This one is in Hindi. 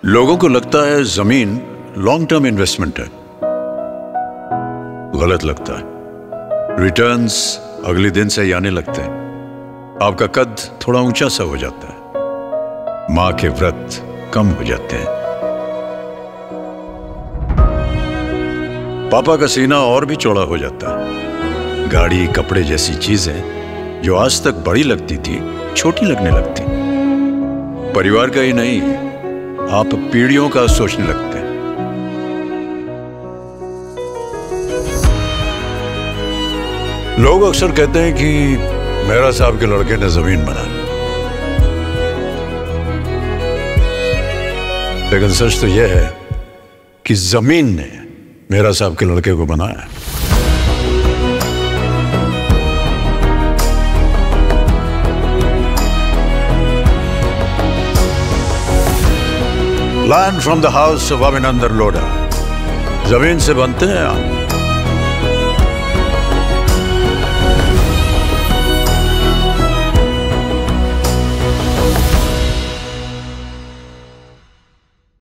लोगों को लगता है जमीन लॉन्ग टर्म इन्वेस्टमेंट है। गलत लगता है। रिटर्न्स अगले दिन से ही आने लगते हैं। आपका कद थोड़ा ऊंचा सा हो जाता है। मां के व्रत कम हो जाते हैं। पापा का सीना और भी चौड़ा हो जाता है। गाड़ी, कपड़े जैसी चीजें जो आज तक बड़ी लगती थी, छोटी लगने लगती। परिवार का ही नहीं, आप पीढ़ियों का सोचने लगते हैं। लोग अक्सर कहते हैं कि मेहरा साहब के लड़के ने जमीन बना ली, लेकिन सच तो यह है कि जमीन ने मेहरा साहब के लड़के को बनाया। Land from the house of Abhinandan Lodha. जमीन से बनते हैं आप।